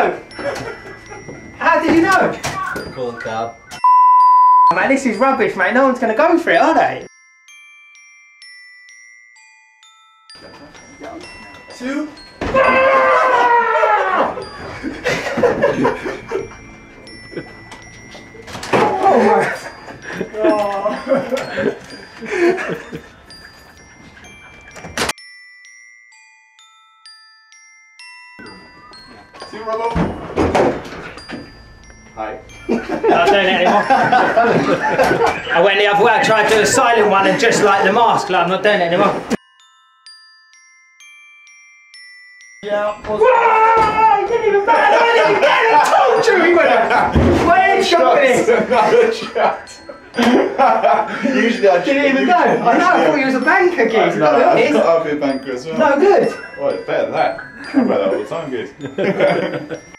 know? How did you know? Call the cab. Man, this is rubbish, mate. No one's going to go for it, are they? 2. Oh my. See you, Robbo. Hi. Not doing it anymore. I went the other way. I tried to do a silent one and just like the mask. Like, I'm not doing it anymore. Yeah. He didn't even bat. I didn't even get it. I told you he went. Where shot this? Another shot. Usually I Didn't even know. I know. I thought he was a banker, geez. No, I'll be a banker as well. No good. Well, it's better than that. I'm about that all the time, good.